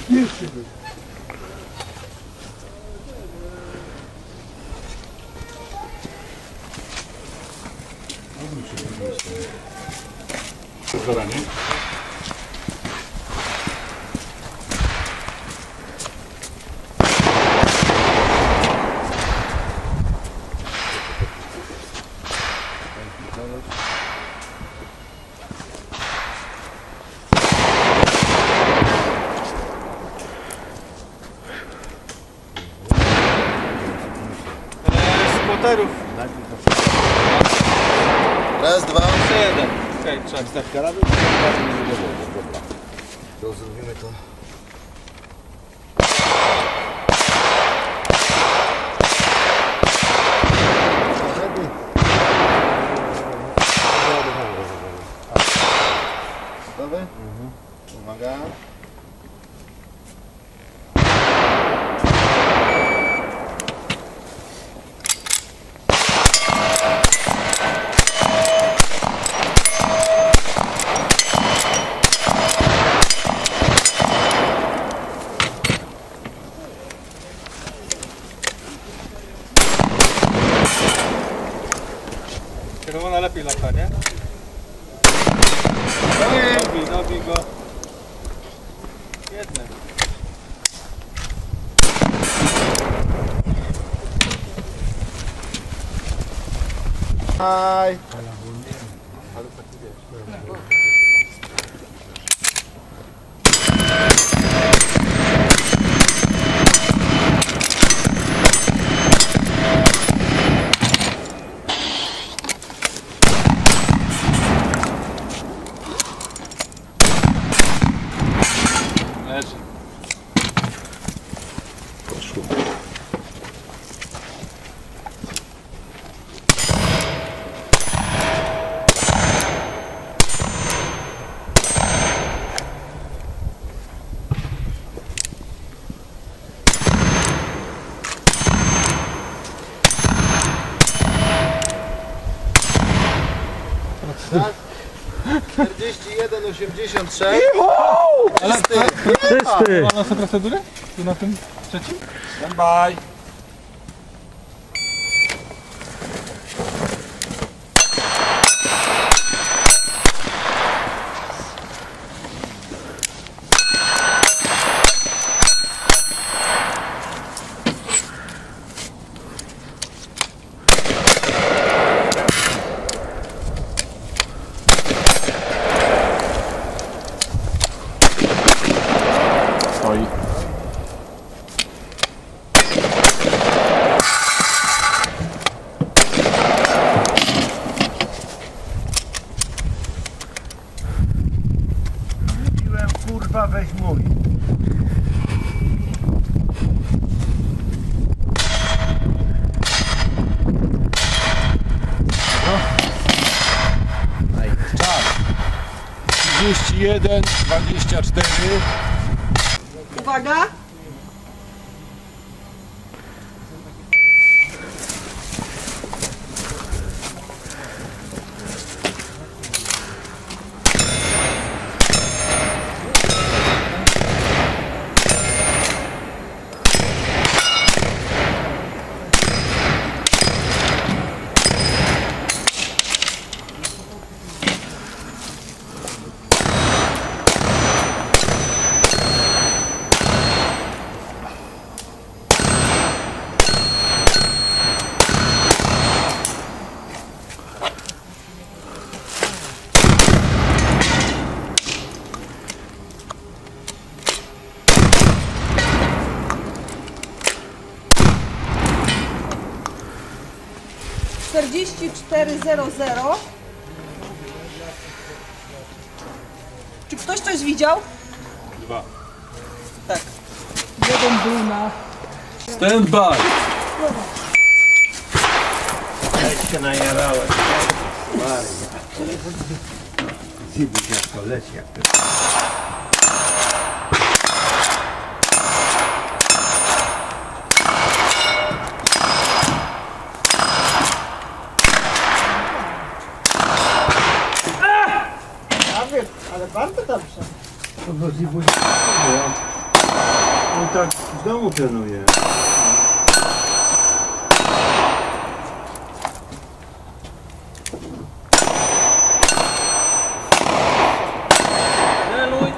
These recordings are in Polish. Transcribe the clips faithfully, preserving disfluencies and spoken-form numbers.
Pierwszy był. Zaranie. Spoterów. Raz, dwa. Jeszcze jeden. Okej, okay, trzeba. Tak, karabin? Dobra. To zrobimy to. Gotowy? Mhm. Uwaga. Czerwona lepiej lata, nie? Dobij, dobij go. Jednym. Aj. Leży. Poszło. Tak? czterdzieści jeden osiemdziesiąt sześć. Ale Czysty! ma na procedury? Tu na tym trzecim? Stand by. Stoi. Mówiłem, kurwa, weź mój. trzydzieści jeden, dwadzieścia cztery. Uwaga! czterdzieści cztery zero zero. Czy ktoś coś widział? Dwa. Tak. Jeden był na... Stand by. Jak się najarałem. Maria. Zibik jak to leci, jak to jest. A wiem, ale bardzo dobrze. No bo Zibik... On tak w domu trenuje. Celuj.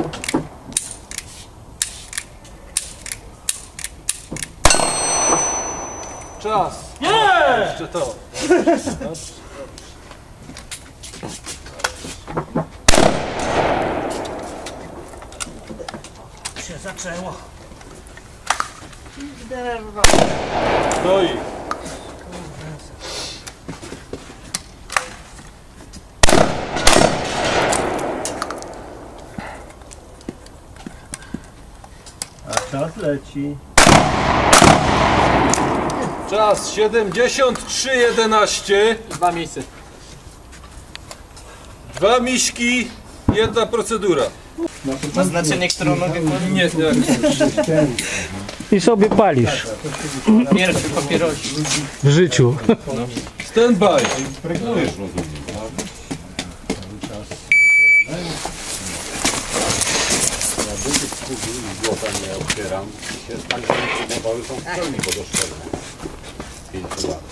Czas. Nie! Jeszcze to. Się zaczęło. Stoi. A czas leci. Czas siedemdziesiąt trzy jedenaście. Dwa miejsca. Dwa miśki, jedna procedura. Ma znaczenie, którą nogę kładę? Nie, nie. I sobie palisz Pierwszy papierosik. w życiu. Stand by. Pregnujesz, rozumiem. Ja bym tych skórów z złota nie otwieram. Się tak, że nie próbowały, są w pełni wodoszczelne. Pięciu lat.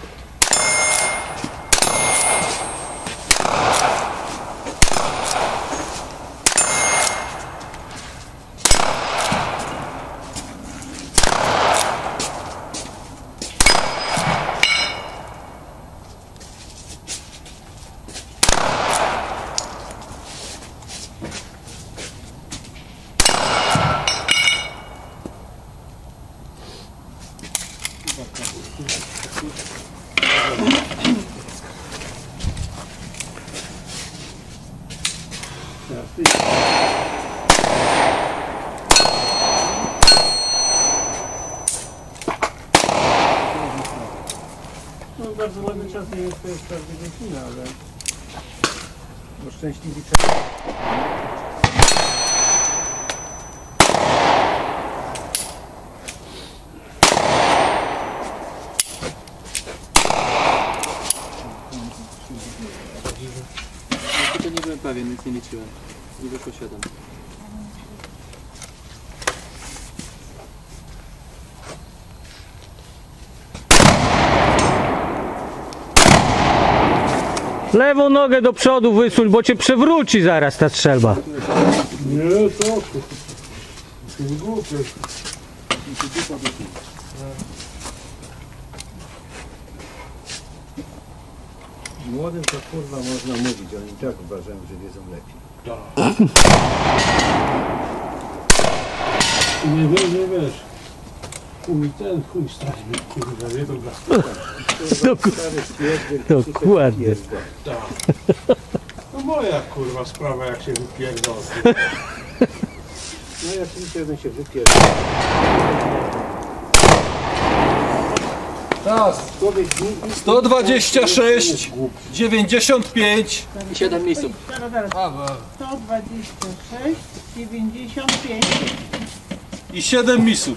No bardzo ładny czas nie jest to jest wprawdzie godzina, ale... Bo szczęśliwi To nie byłem pewien, nic nie liczyłem. I wyszło siedem. Lewą nogę do przodu wysuń, bo cię przewróci zaraz ta strzelba. Nie, co? To jest głupie. Młodym to kurwa można mówić, oni i tak uważają, że wiedzą lepiej. Nie wiesz, nie wiesz. Chuj ten, chuj stary, kurwa, nie to dla... Dokładnie. No moja kurwa sprawa, jak się wypierdolę. No jak tylko jeden się wypierdza. Czas. sto dwadzieścia sześć, dziewięćdziesiąt pięć. I siedem miejsc. Zaraz, zaraz. sto dwadzieścia sześć, dziewięćdziesiąt pięć. I siedem misów.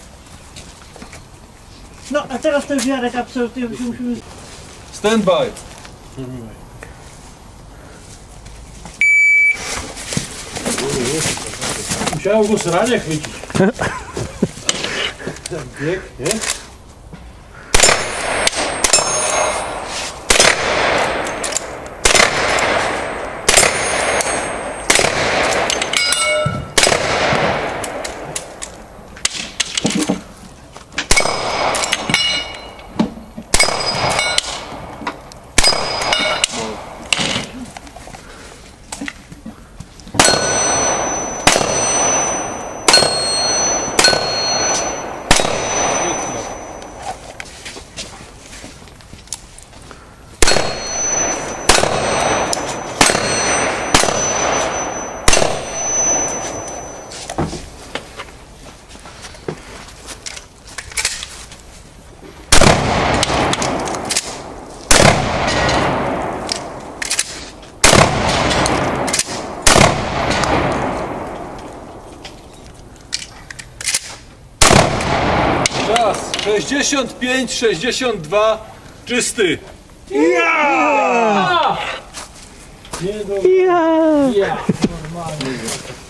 No, a teraz ten wiarek absolutnie musimy... Stand by. Musiałem go sranie chwycić. Bieg, nie? Czas sześćdziesiąt pięć, sześćdziesiąt dwa, czysty. Ja!